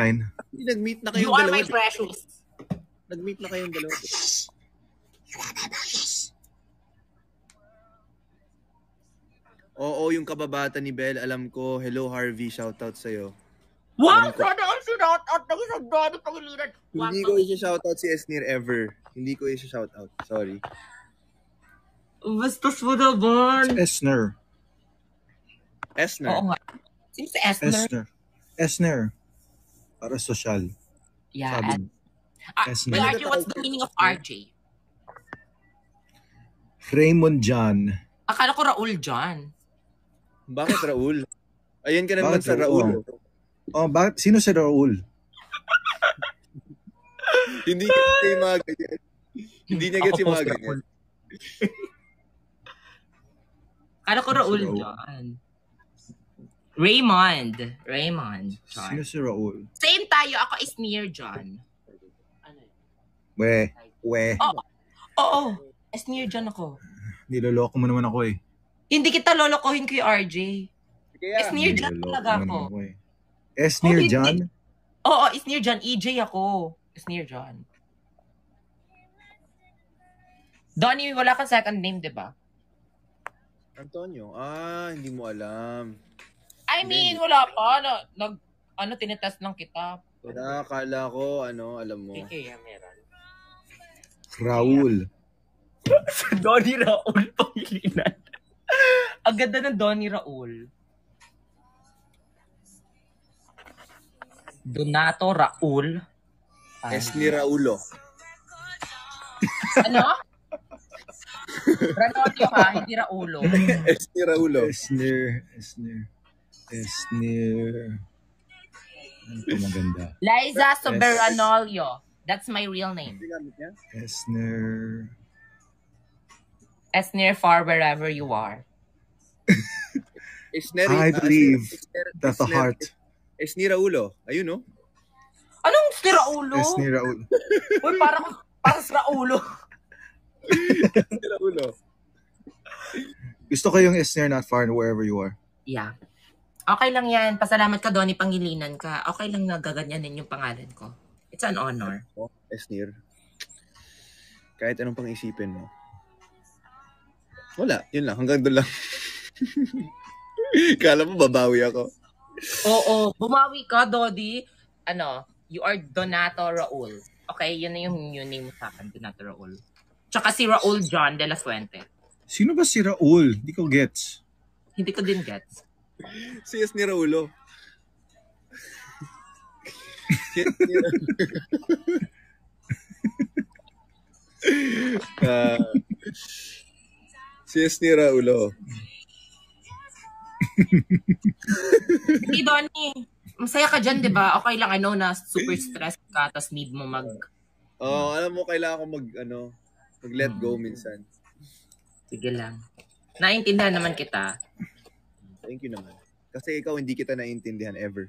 Valentine. Nag-meet na kayong You are dalawa. my precious. Nag-meet na kayong dalawa. Oo, yung kababata ni Belle, alam ko. Hello, Harvey. Shoutout sa'yo. Wow! Sana all shoutout ng isang Donnie Pangilinan. Hindi ko i-shoutout si Esnir ever. Hindi ko i-shoutout. Sorry. Bastos mo naman. Esner. Esner? Oo nga. Sino si Esner? Esner. Para social. Yeah. Esner. RJ, what's the meaning of RJ? Raymond John. Akala ko Raul John. Bakit Raul? Ayan ka naman Bakit sa Raul. Oh, bakit? Sino si Raul? Hindi kasi yung mga ganyan. Hindi niya gets yung mga ganyan. Akala ko Raul John. Raymond. John. Sino si Raul? Same tayo. Ako is near John. We. Oo. Is near John ako. Niloloko mo naman ako eh. Hindi kita lolokohin ko yung RJ. Is near John talaga ako. Is near John? Oo, is near John. EJ ako. Is near John. Donnie, wala kang second name, di ba? Antonio? Hindi mo alam. I mean, wala pa. Tinetest lang kita. Wala, akala ko, alam mo. Okay, meron. Raul. Donnie Raul Pangilinan. Ang ganda ng Donnie Raul. Donato Raul. Esnir Raulo. Ano? Ranolio ha, hindi Raulo. Esnir Raulo. Esnir. Ano pa maganda? Liza Soberanolio. That's my real name. Esnir far wherever you are. I believe that the heart. Esnir Raulo. Ayun, no? Anong si Raulo? Esnir Raul. Uy, parang sa Raulo. Esnir Raulo. Gusto ko yung Esnir not far wherever you are. Yeah. Okay lang yan. Pasalamat ka, Donnie, Pangilinan ka. Okay lang na gaganyanin yung pangalan ko. It's an honor. Esnir. Kahit anong pang isipin mo. Wala. Yun lang. Hanggang doon lang. Kala mo babawi ako. Oo. Bumawi ka, Dodi. You are Donato Raul. Okay? Yun na yung new name mo sa akin, Donato Raul. Tsaka si Raul John de la Fuente. Sino ba si Raul? Hindi ko gets. Hindi ko din gets. Si Esnir Raulo. Si Esnir Raulo. Hindi, Donnie. Masaya ka dyan, di ba? Okay lang, na super stressed ka, tas need mo alam mo, kailangan ko mag-let go minsan. Sige lang. Naintindihan naman kita. Thank you naman. Kasi ikaw, hindi kita naintindihan ever.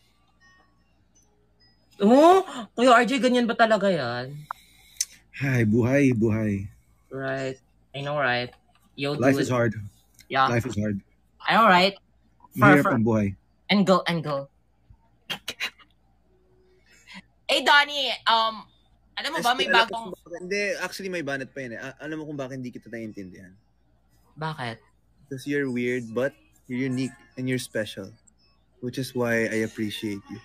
Kuya RJ, ganyan ba talaga yan? Hi, buhay. Right. I know, right? Life is hard. Yeah. Life is hard. I know, right? Mahirap ang buhay. And go. Hey, Donnie, alam mo ba may bagong... Hindi, actually may banat pa yun eh. Alam mo kung bakit hindi kita naiintindihan? Bakit? Because you're weird, but you're unique and you're special. Which is why I appreciate you.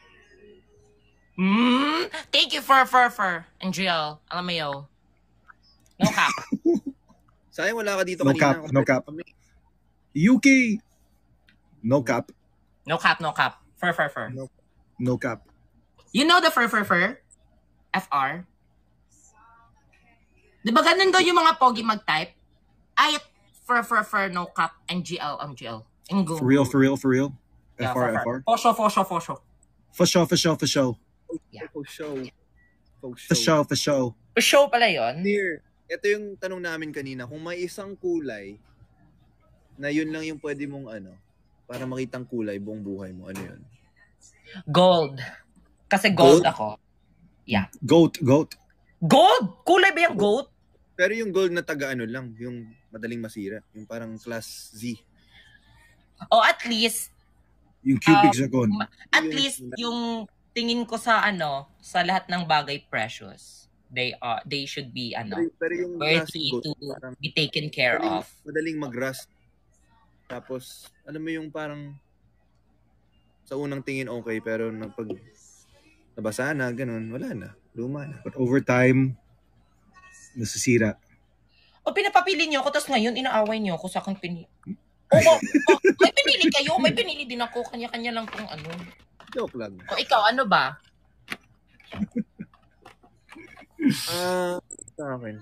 Thank you for and Jill. Alam mo yo. No cap. Sayang wala ka dito No kanina. No cap. UK. No cap. No cap. Fur. No cap. You know the fur? FR? Di ba ganun daw yung mga pogi mag-type? Ay, fur, no cap, and GL. And go. For real? Yeah, FR. For show. Yeah. For show. For show pala yun? Here, ito yung tanong namin kanina. Kung may isang kulay na yun lang yung pwede mong para makitang kulay buong buhay mo, ano yun? Gold. Kasi gold ako. Yeah. Goat. Gold? Kulay ba yung gold? Pero yung gold na lang, yung madaling masira. Yung parang class Z. O at least, yung cubic zircon. At least yung tingin ko sa sa lahat ng bagay precious. They should be Pero yung worthy rust to gold, parang be taken care of. madaling mag-rust. Tapos, alam mo yung parang sa unang tingin okay, pero pag nabasa na, ganun, wala na. Luma na. But over time, nasisira. O pinapapili niyo ako, tapos ngayon inaaway niyo ako sa aking pinili. May pinili kayo, may pinili din ako. Kanya-kanya lang kung ano. Joke lang. O ikaw, ano ba? Sa akin.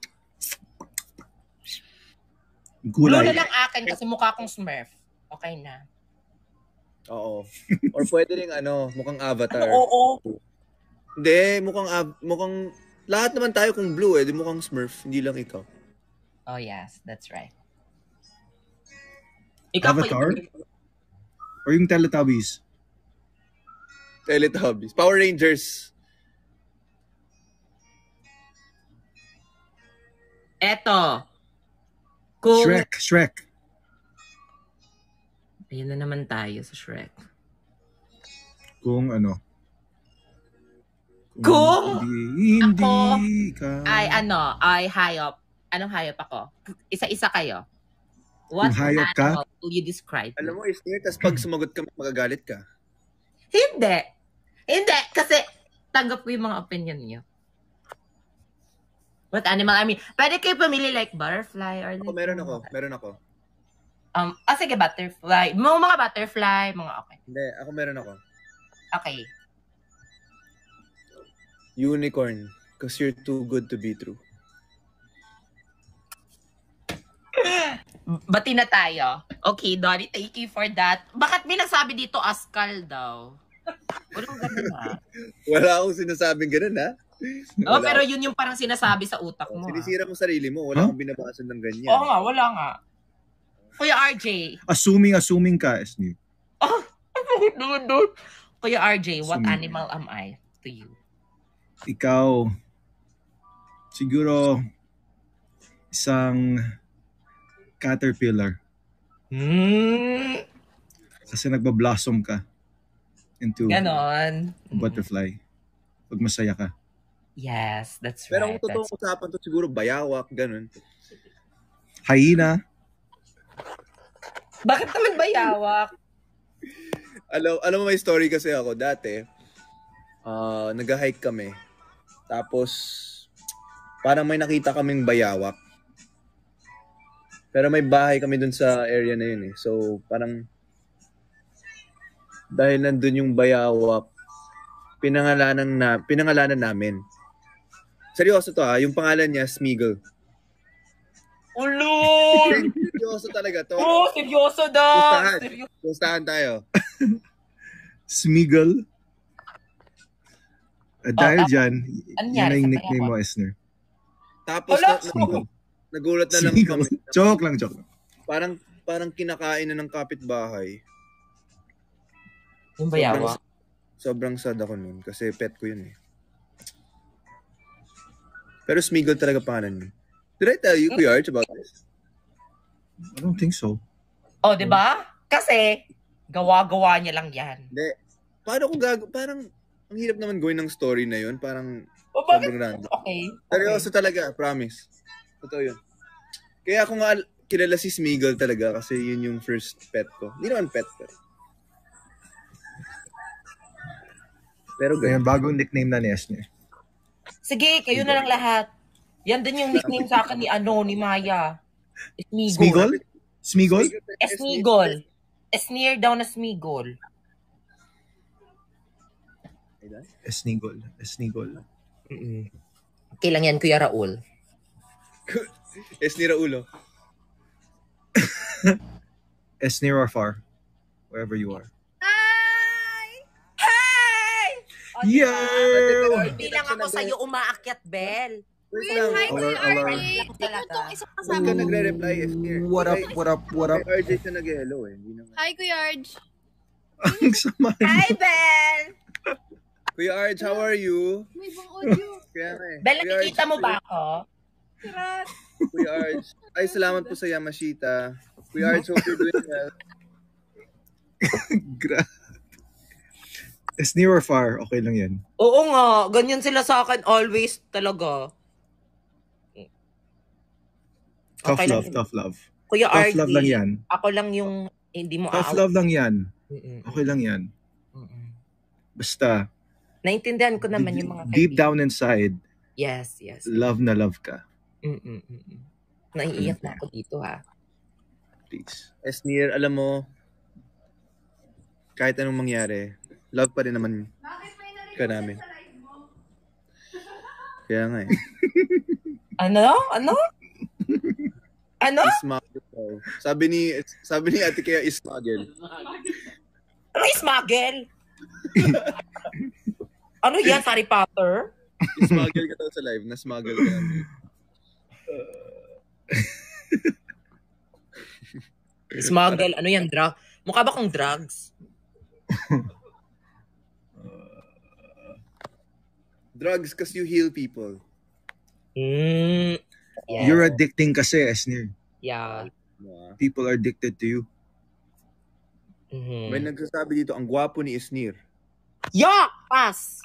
Blue Gulay. na lang akin kasi mukha akong Smurf. Okay na. Oo. Or pwede rin mukhang avatar. Oo. Hindi, mukhang lahat naman tayo kung blue di mukhang Smurf, hindi lang ikaw. Oh yes, that's right. Ikaw Avatar? Or yung Teletubbies? Teletubbies. Power Rangers. Eto. Kung... Shrek. Ayan na naman tayo sa Shrek. Kung ano? Kung hindi ka. Ay hayop. Anong hayop ako? Isa-isa kayo. What Kung hayop ka? animal will you describe? Alam mo, tas pag sumagot ka, magagalit ka. Hindi. Kasi tanggap ko yung mga opinion niyo. What animal? I mean, pwede kayo pumili like butterfly or... Meron ako. Sige, butterfly. Mga butterfly, mga okay. Hindi, meron ako. Okay. Unicorn. Because you're too good to be true. Bati na tayo. Okay, Donnie, thank you for that. Bakit may nagsabi dito Askal daw? Walang ganun ha. Wala akong sinasabing ganun ha. Pero yun yung parang sinasabi sa utak mo. Sinisira mo sarili mo. Wala akong binabasan ng ganyan. Oo nga, wala nga. Kuya RJ. Assuming ka, Esnir. Kuya RJ, what Assuming. animal am I to you? Ikaw, siguro, isang caterpillar. Kasi nagba-blossom ka into Ganon. a butterfly. Pag masaya ka. Yes, that's Pero right. kung totoong usapan to, siguro bayawak, ganun. Hyena. Bakit naman bayawak? Alam mo, may story kasi ako dati. Nag-hike kami. Tapos, parang may nakita kaming bayawak. Pero may bahay kami dun sa area na yun eh. So, parang, dahil nandun yung bayawak, pinangalanan namin. Seryoso to yung pangalan niya, Smeagol. Ulol! Seryoso talaga to. Seryoso daw! Gustahan tayo. Smeagol. Dahil dyan, ano yun na yung nangyari sa nickname mo, Esner. Tapos, nagulat na lang Smeagol. kami. Joke lang. Parang kinakain na ng kapitbahay. Yung bayawak? Sobrang sad ako nun kasi pet ko yun eh. Pero Smeagol talaga pangalan niya. Did I tell you, Kuya Arch, about this? I don't think so. Oh, di ba? Kasi, gawa-gawa niya lang yan. Hindi. Paano kung parang, ang hirap naman gawin ng story na yun. Parang, Bakit? sobrang random. Okay. Seryoso talaga, promise. Totoo yun. Kaya ako nga kilala si Smeagol talaga kasi yun yung first pet ko. Hindi naman pet ko. Pero Ayan, ganyan. bagong nickname na ni Esner. Sige, kayo na lang lahat. Yan din yung nickname sa akin ni Maya. Smeagol? Smeagol? Esmigol. Esneer daw na Smigol. Esnigol. Okay lang yan, Kuya Raul. Esni Raulo. Esner or far. Wherever you are. Hey! Yo! Hindi lang ako sa'yo umaakyat, Bel. Wait Wait, lang. hi Kuya Alert. RJ. Tingnan tong isang Ba't kasama ka ko. nagre-reply, Esni? What up? Kay RJ siya nag-hello eh. Hindi naman. Hi Kuya RJ. Ang sama. Hi, Bel! Kuya Arch, how are you? May ibang audio. Kaya nga eh. Bel, Kuya nakikita Arch, mo ba ako? Sirat. Kuya Arch. Ay, salamat po sa Yamashita. Kuya Arch, hope you're doing well. Is near or far, okay lang yan. Oo nga, ganyan sila sa akin always talaga. Tough Okay lang love, yun. tough love. Kuya Tough RJ, love lang yan. ako lang yung hindi mo Tough aaw. love lang yan. Mm-mm. Okay lang yan. Mm-mm. Basta, Naintindihan ko naman yung mga deep kaibigan. down inside, Yes. love na love ka. Mm-mm. Naiiyak na ako dito ha. Please. Esnir, alam mo, kahit anong mangyari, love pa rin naman ka namin. Kaya nga eh. Ano? Ismagel daw. Sabi ni ate kaya ismagel. Ano smuggle? Ano yan, Harry Potter? Ismagel ka daw sa live. Na-smuggle ka namin. Smuggle, ano yan, drug? Mukha ba kong drugs? Drugs kasi you heal people. Yeah. You're addicting kasi, Esnir. Yeah. Diba? People are addicted to you. Mhm. May nagsasabi dito, ang gwapo ni Esnir. Yeah! Pass!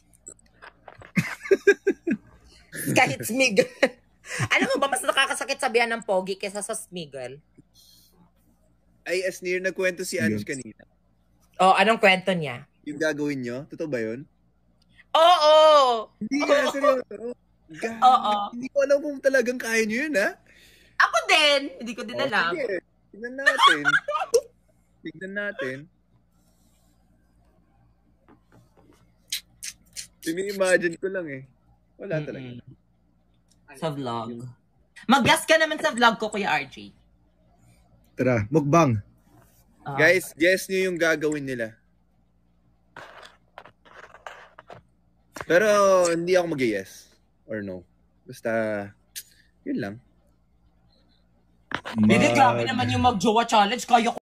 Kahit smiggle. Alam mo ba, mas nakakasakit sabihan ng pogi kesa sa smiggle? Ay, Esnir, nagkwento si Ange kanina. Oh, anong kwento niya? Yung gagawin nyo? Totoo ba yun? Oo! Hindi nga, seryoso. Oo. Hindi ko alam kung talagang kaya nyo yun, ha? Ako din! Hindi ko din alam. Sige, tignan natin. Tignan natin. Tini-imagine ko lang eh. Wala talaga. Sa vlog. Mag-guess ka naman sa vlog ko, Kuya RJ. Tara, mukbang. Guys, guess nyo yung gagawin nila. Pero hindi ako mag-yes or no. Basta, yun lang. Hindi, grabe naman yung mag-jowa challenge. Kaya ko